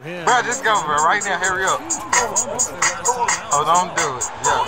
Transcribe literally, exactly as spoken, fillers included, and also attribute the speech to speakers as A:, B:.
A: Bro, just go, bro. Right now, hurry up. Oh, don't do it. Yeah.